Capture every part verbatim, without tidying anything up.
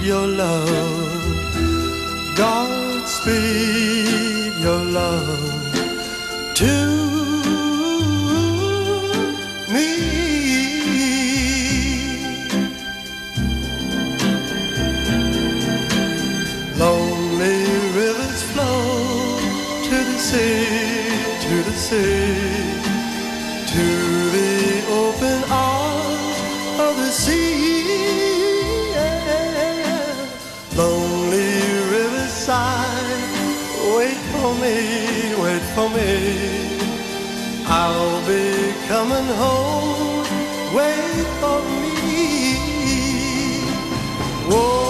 your love. Godspeed your love to me. Lonely rivers flow to the sea, to the sea, to the open arms of the sea. Yeah. Lonely riverside, wait for me, wait for me. I'll be coming home, wait for me. Whoa.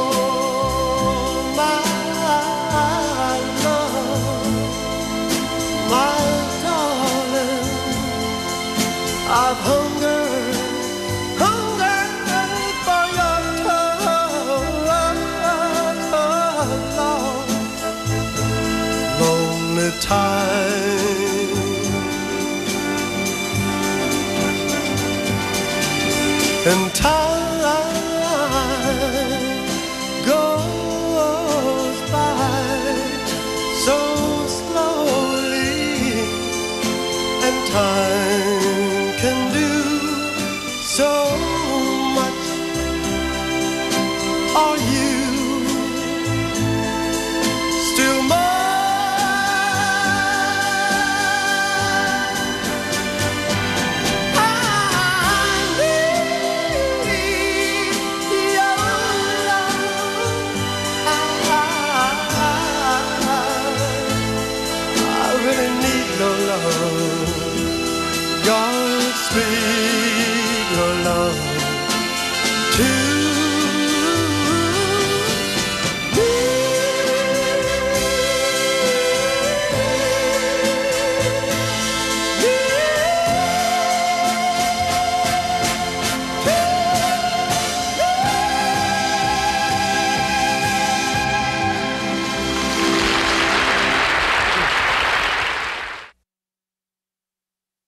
I've hungered, hungered for your touch, lonely time. And time